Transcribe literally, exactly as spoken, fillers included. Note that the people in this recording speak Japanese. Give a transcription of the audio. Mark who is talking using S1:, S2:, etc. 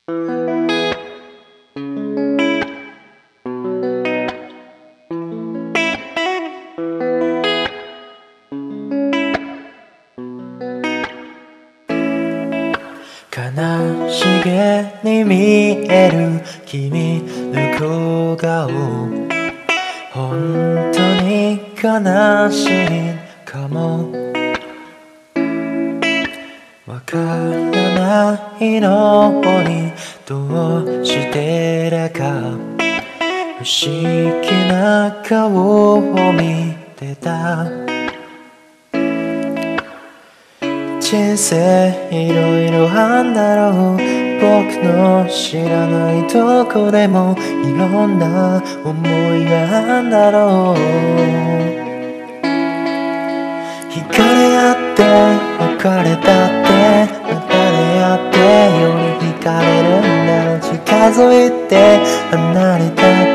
S1: 悲しげに見える君の小顔、本当に悲しいかも。わからないのにどうしてだか不思議な顔を見てた。人生いろいろあんだろう、僕の知らないとこでもいろんな思いがあんだろう。惹かれ合って別れたってまた出会ってより惹かれるんだろう。近づいて離れたっ